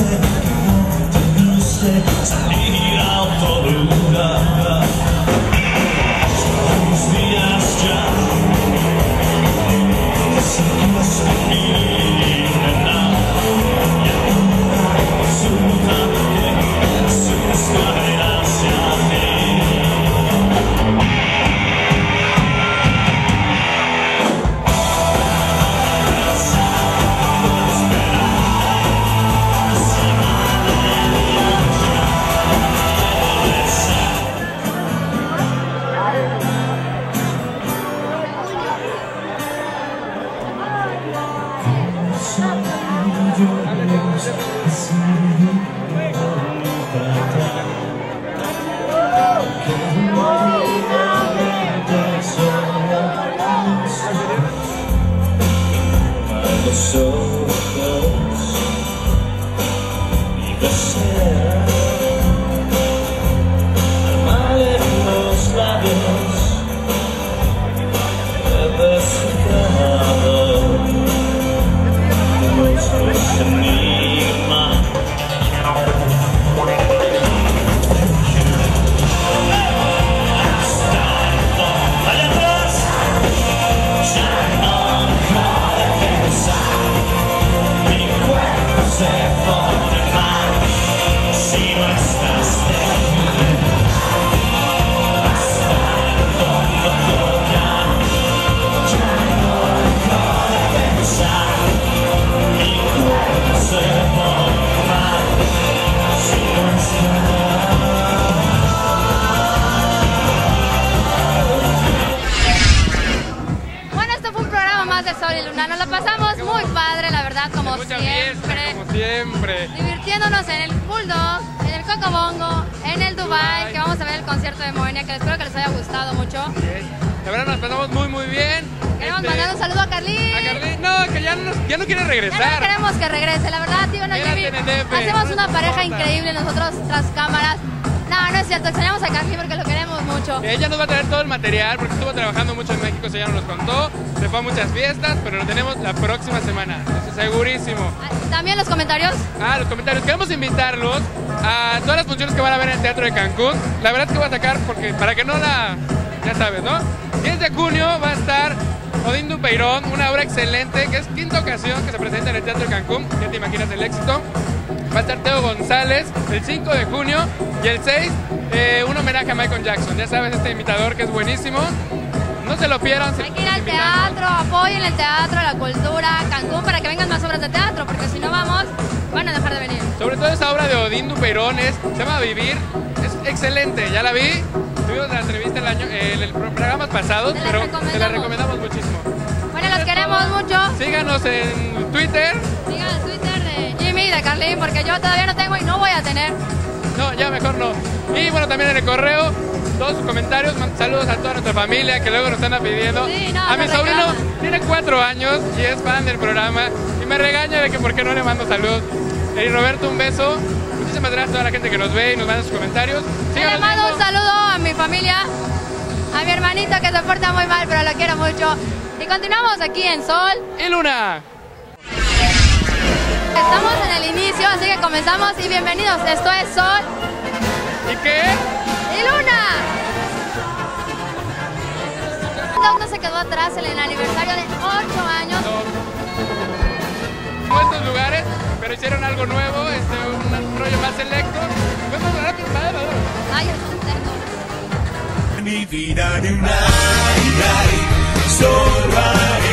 salir a otro lugar. Unos días ya te sientes de mi nena, y ahora resulta que subes caer hacia mí. Los ojos y besar al mal en los labios he descifrado nuestros enigmas. Allá atrás ya no puedo pensar. Se pone mal si no estás de aquí. Basta todo tocar, ya no puedo pensar. Mi cuerpo se pone mal si no estás. Bueno, esto fue un programa más de Sol y Luna. Nos lo pasamos muy padre, la verdad, como siempre. Divirtiéndonos en el Bulldog, en el Cocobongo, en el Dubai, que vamos a ver el concierto de Moenia, que espero que les haya gustado mucho. La verdad nos pasamos muy bien. Queremos mandar un saludo a Carlín. A Carlín, no, que ya no quiere regresar. Ya no queremos que regrese, la verdad, tío, hacemos una pareja increíble nosotros tras cámaras. No es cierto, extrañamos a Carlín porque lo queremos mucho. Ella nos va a traer todo el material porque estuvo trabajando mucho en México, ella nos contó, se fue a muchas fiestas, pero lo tenemos la próxima semana, segurísimo. ¿También los comentarios? Los comentarios. Queremos invitarlos a todas las funciones que van a ver en el Teatro de Cancún. La verdad es que voy a sacar porque para que no ya sabes, ¿no? 10 de junio va a estar Odín Dupeirón, una obra excelente que es quinta ocasión que se presenta en el Teatro de Cancún, ya te imaginas el éxito. Va a estar Teo González el 5 de junio y el 6 un homenaje a Michael Jackson. Ya sabes, este imitador que es buenísimo. No se lo pierdan. Hay que ir al teatro, apoyen el teatro, la cultura, Cancún, para que vengan más obras de teatro, porque si no vamos, van a dejar de venir. Sobre todo esta obra de Odín Dupeirón se llama Vivir, es excelente, ya la vi. Tuvimos la entrevista en el programas pasados, pero te la recomendamos muchísimo. Bueno, los queremos mucho. Síganos en Twitter. Sigan el Twitter de Jimmy y de Carlín, porque yo todavía no tengo y no voy a tener. No, ya mejor no. Y bueno, también en el correo, todos sus comentarios, saludos a toda nuestra familia que luego nos están pidiendo. Sí, no, a mi sobrino tiene 4 años y es fan del programa y me regaña de que por qué no le mando saludos. Y Roberto, un beso. Muchísimas gracias a toda la gente que nos ve y nos manda sus comentarios. Le mando un saludo a mi familia, a mi hermanito que se porta muy mal, pero lo quiero mucho. Y continuamos aquí en Sol y Luna. Estamos en el inicio, así que comenzamos y bienvenidos. Esto es Sol. ¿Y qué? ¡Y Luna! No se quedó atrás en el aniversario de 8 años. No estos lugares, pero hicieron algo nuevo, un rollo más selecto. Vamos a rápido, Ay, es mi vida de un ay, solo hay